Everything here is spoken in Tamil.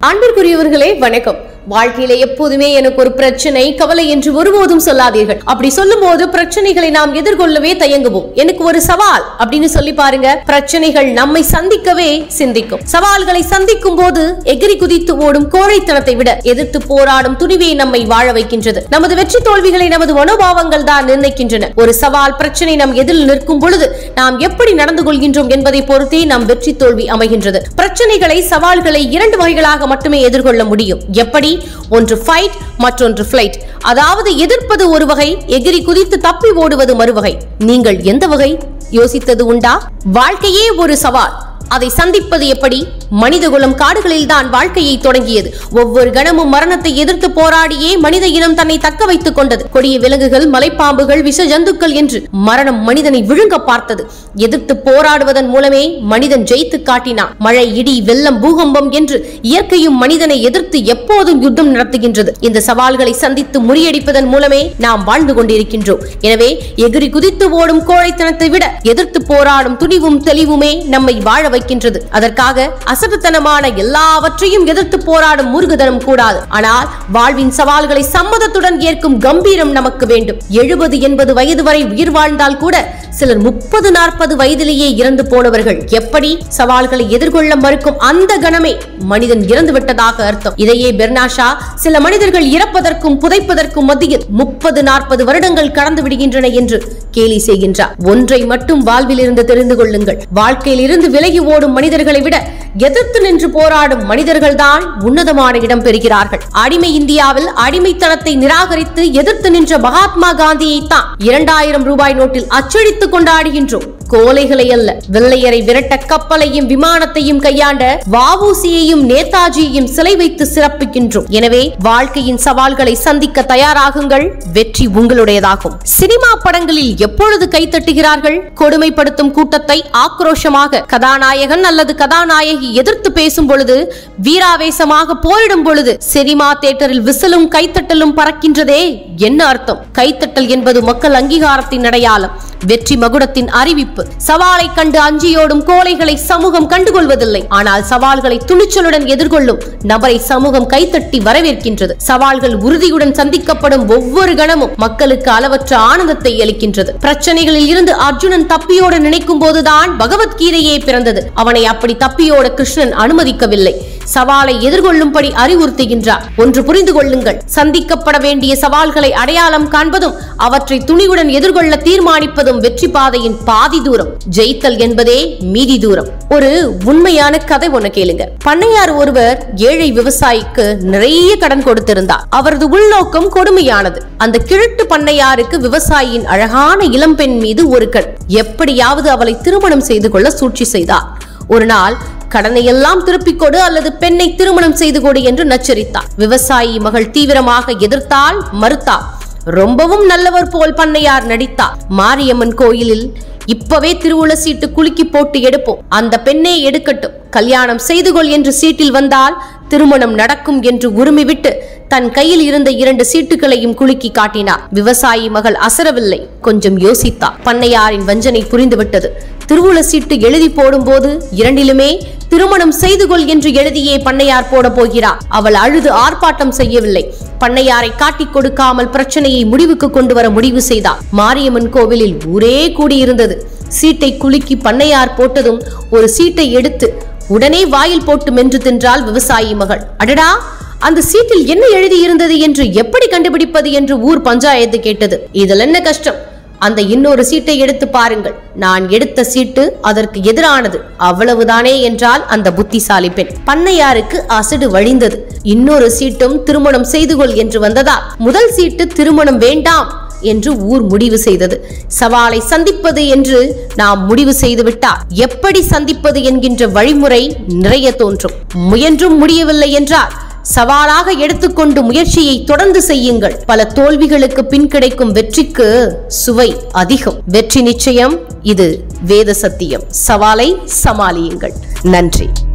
அன்பிற்குரியவர்களே வணக்கம். வாழ்க்கையில எப்போதுமே எனக்கு ஒரு பிரச்சனை கவலை என்று ஒருபோதும் சொல்லாதீர்கள். அப்படி சொல்லும் போது பிரச்சனைகளை நாம் எதிர்கொள்ளவே தயங்குவோம். எனக்கு ஒரு சவால் அப்படின்னு சொல்லி பாருங்க, பிரச்சனைகள் நம்மை சந்திக்கவே சிந்திக்கும். சவால்களை சந்திக்கும் போது எகிரி குதித்து ஓடும் கோழைத்தனத்தை விட எதிர்த்து போராடும் துணிவே நம்மை வாழ வைக்கின்றது. நமது வெற்றி தோல்விகளை நமது மனோபாவங்கள் தான் நிர்ணயிக்கின்றன. ஒரு சவால் பிரச்சனை நம் எதிரில் நிற்கும் பொழுது நாம் எப்படி நடந்து கொள்கின்றோம் என்பதை பொறுத்தே நம் வெற்றி தோல்வி அமைகின்றது. பிரச்சனைகளை சவால்களை இரண்டு வகைகளாக மட்டுமே எதிர்கொள்ள முடியும். எப்படி? ஒன்று ஃபைட், மற்றொன்று ஃபிளைட். அதாவது எதிர்ப்பது ஒரு வகை, எகிரி குதித்து தப்பி ஓடுவது மறுவகை. நீங்கள் எந்த வகை யோசித்தது உண்டா? வாழ்க்கையே ஒரு சவால். அதை சந்திப்பது எப்படி? மனிதகுலம் காடுகளில் தான் வாழ்க்கையை தொடங்கியது. ஒவ்வொரு கணமும் மரணத்தை எதிர்த்து போராடியே மனித இனம் தன்னை தக்க வைத்துக் கொண்டது. கொடிய விலங்குகள், மலைப்பாம்புகள், விஷ ஜந்துக்கள் என்று மரணம் மனிதனை விழுங்க பார்த்தது. எதிர்த்து போராடுவதன் மூலமே மனிதன் ஜெயித்து காட்டினான். மழை, இடி, வெள்ளம், பூகம்பம் என்று இயற்கையும் மனிதனை எதிர்த்து எப்போதும் யுத்தம் நடத்துகின்றது. இந்த சவால்களை சந்தித்து முறியடிப்பதன் மூலமே நாம் வாழ்ந்து கொண்டிருக்கின்றோம். எனவே எகிரி குதித்து ஓடும் கோழைத்தனத்தை விட எதிர்த்து போராடும் துணிவும் தெளிவுமே நம்மை வாழ வைக்கின்றது. அதற்காக அசட்டுத்தனமான எல்லாவற்றையும் எதிர்த்து போராடும் முருகுதனம் கூடாது. ஆனால் வாழ்வின் சவால்களை சம்மதத்துடன் ஏற்கும் கம்பீரம் நமக்கு வேண்டும். 70-80 வயது வரை உயிர் வாழ்ந்தால் கூட சிலர் 30-40 வயதிலேயே இறந்து போனவர்கள். எப்படி? சவால்களை எதிர்கொள்ள மறுக்கும் அந்த கணமே மனிதன் இறந்து விட்டதாக அர்த்தம். இதையே பெர்னாஷா சில மனிதர்கள் இறப்பதற்கும் புதைப்பதற்கும் மத்தியில் 30-40 வருடங்கள் கடந்து விடுகின்றன என்று கேலி செய்கின்றார். ஒன்றை மட்டும் வாழ்வில் இருந்து தெரிந்து கொள்ளுங்கள். வாழ்க்கையில் இருந்து விலகி ஓடும் மனிதர்களை விட எதிர்த்து நின்று போராடும் மனிதர்கள் தான் உன்னதமான இடம் பெறுகிறார்கள். அடிமை இந்தியாவில் அடிமைத்தனத்தை நிராகரித்து எதிர்த்து நின்ற மகாத்மா காந்தியை தான் 2000 ரூபாய் நோட்டில் அச்சடித்து கொண்டாடுகின்றோம். கோலைகளை அல்ல, வெள்ளையரை விரட்ட கப்பலையும் விமானத்தையும் கையாண்ட வ.உ.சியையும் நேதாஜியையும் சிலை வைத்து சிறப்பிக்கின்றோம். எனவே வாழ்க்கையின் சவால்களை சந்திக்க தயாராகுங்கள். வெற்றி உங்களுடையதாகும். சினிமா படங்களில் எப்பொழுது கைத்தட்டுகிறார்கள்? கொடுமைப்படுத்தும் கூட்டத்தை ஆக்ரோஷமாக கதாநாயகன் அல்லது கதாநாயகி எதிர்த்து பேசும் பொழுது, வீராவேசமாக போரிடும் பொழுது சினிமா தியேட்டரில் விசிலும் கைத்தட்டலும் பறக்கின்றதே. என்ன அர்த்தம்? கைத்தட்டல் என்பது மக்கள் அங்கீகாரத்தின் அடையாளம், வெற்றி மகுடத்தின் அறிவிப்பு. சவாலை கண்டு அஞ்சியோடும் கோழைகளை சமூகம் கண்டுகொள்வதில்லை. ஆனால் சவால்களை துணிச்சலுடன் எதிர்கொள்ளும் நபரை சமூகம் கைத்தட்டி வரவேற்கின்றது. சவால்கள் உறுதியுடன் சந்திக்கப்படும் ஒவ்வொரு கணமும் மக்களுக்கு அளவற்ற ஆனந்தத்தை அளிக்கின்றது. பிரச்சனைகளில் இருந்து அர்ஜுனன் தப்பியோட நினைக்கும் போதுதான் பகவத்கீதையே பிறந்தது. அவனை அப்படி தப்பியோட கிருஷ்ணன் அனுமதிக்கவில்லை. சவாலை எதிர்கொள்ளும்படி அறிவுறுத்துகின்றார். ஒன்று புரிந்து கொள்ளுங்கள், சந்திக்கப்பட வேண்டிய சவால்களை அடையாளம் காண்பதும் அவற்றை துணிவுடன் எதிர்கொள்ள தீர்மானிப்பதும் வெற்றி பாதையின் பாதி தூரம். ஜெயித்தல் என்பதே மீதி தூரம். ஒரு உண்மையான கதை ஒண்ணு கேளுங்க. பண்ணையார் ஒருவர் ஏழை விவசாயிக்கு நிறைய கடன் கொடுத்திருந்தார். அவரது உள்நோக்கம் கொடுமையானது. அந்த கிழட்டு பண்ணையாருக்கு விவசாயியின் அழகான இளம்பெண் மீது ஒரு கண். எப்படியாவது அவளை திருமணம் செய்து கொள்ள சூழ்ச்சி செய்தார். ஒரு நாள் கடனை எல்லாம் திருப்பிக் கொடு அல்லது பெண்ணை திருமணம் செய்து கொடு என்று நச்சரித்தார். விவசாயி மகள் தீவிரமாக எதிர்த்தால், மறுத்தார். ரொம்பவும் நல்லவர் போல் பண்ணையார் நடித்தார். மாரியம்மன் கோயிலில் இப்பவே திருவுள சீட்டு குலுக்கி போட்டு எடுப்போம், அந்த பெண்ணே எடுக்கட்டும், கல்யாணம் செய்து கொள் என்று சீட்டில் வந்தால் திருமணம் நடக்கும் என்று உரிமைவிட்டு தன் கையில் இருந்த 2 சீட்டுகளையும் குலுக்கி காட்டினார். விவசாயி மகள் அசரவில்லை, கொஞ்சம் யோசித்தார். பண்ணையாரின் வஞ்சனை புரிந்துவிட்டது. திருவுள சீட்டு எழுதி போடும் போது இரண்டிலுமே திருமணம் செய்து கொள் என்று எழுதியே பண்ணையார் போட போகிறார். அவள் அழுது ஆர்ப்பாட்டம் செய்யவில்லை. பண்ணையாரை காட்டிக் கொடுக்காமல் பிரச்சனையை முடிவுக்கு கொண்டு வர முடிவு செய்தார். மாரியம்மன் கோவிலில் ஊரே கூடியிருந்தது. சீட்டை குலுக்கி பண்ணையார் போட்டதும் ஒரு சீட்டை எடுத்து உடனே வாயில் போட்டு மென்று தின்றாள் விவசாயி மகள். அடடா, அந்த சீட்டில் என்ன எழுதி இருந்தது என்று எப்படி கண்டுபிடிப்பது என்று ஊர் பஞ்சாயத்து கேட்டது. இதில் என்ன கஷ்டம்? அந்த இன்னொரு சீட்டை எடுத்து பாருங்கள், நான் எடுத்த சீட்டு அதற்கு எதிரானது, அவ்வளவுதானே என்றால் அந்த புத்திசாலி பெண். பண்ணையாருக்கு அசடு வழிந்தது. இன்னொரு சீட்டும் திருமணம் செய்து கொள் என்று வந்ததா? முதல் சீட்டு திருமணம் வேண்டாம் என்று ஊர் முடிவு செய்தது. சவாலை சந்திப்பது என்று நாம் முடிவு செய்துவிட்டால் எப்படி சந்திப்பது என்கின்ற வழிமுறை நிறைய தோன்றும். முயன்றும் முடியவில்லை என்றால் சவாலாக எடுத்துக்கொண்டு முயற்சியை தொடர்ந்து செய்யுங்கள். பல தோல்விகளுக்கு பின் கிடைக்கும் வெற்றிக்கு சுவை அதிகம். வெற்றி நிச்சயம், இது வேத சத்தியம். சவாலை சமாளியுங்கள். நன்றி.